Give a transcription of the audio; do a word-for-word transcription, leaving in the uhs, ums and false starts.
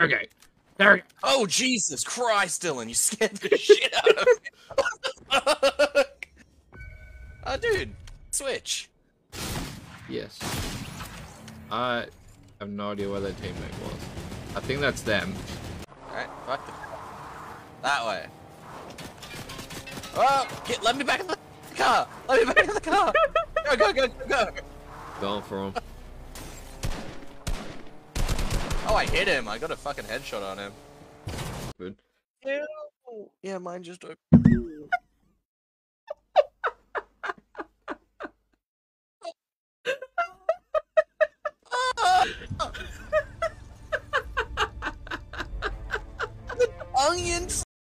Okay. There we go. Oh, Jesus Christ, Dylan, you scared the shit out of me. What the fuck? Oh, dude, switch. Yes. I have no idea where their teammate was. I think that's them. Alright, fuck the... That way. Oh, get, let me back in the car! Let me back in the car! Go, go, go, go, go! Going for him. Oh, I hit him. I got a fucking headshot on him. Good. Yeah, yeah, mine just opened.